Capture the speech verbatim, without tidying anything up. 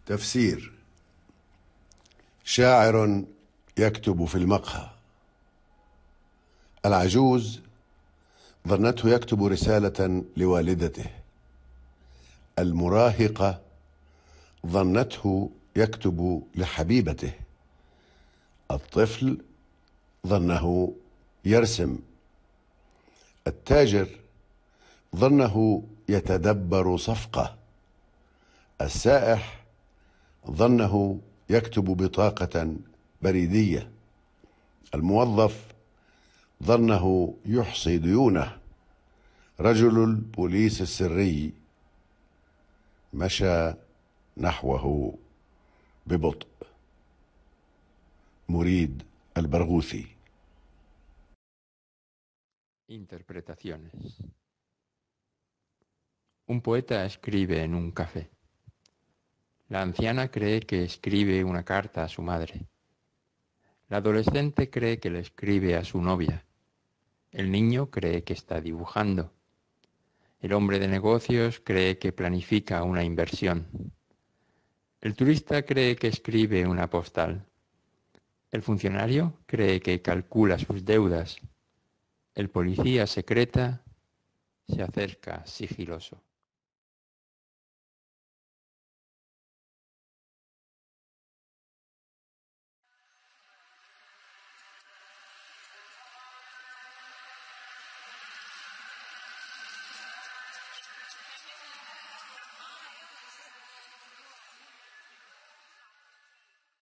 تفسير. شاعر يكتب في المقهى. العجوز ظنته يكتب رسالة لوالدته. المراهقة ظنته يكتب لحبيبته. الطفل ظنه يرسم. التاجر ظنه يتدبر صفقة. السائح ظنه يكتب بطاقة بريدية. الموظف ظنه يحصي ديونه. رجل البوليس السري مشى نحوه ببطء. مريد البرغوثي. Interpretaciones. Un poeta escribe en un café. La anciana cree que escribe una carta a su madre. La adolescente cree que le escribe a su novia. El niño cree que está dibujando. El hombre de negocios cree que planifica una inversión. El turista cree que escribe una postal. El funcionario cree que calcula sus deudas. El policía secreta se acerca sigiloso.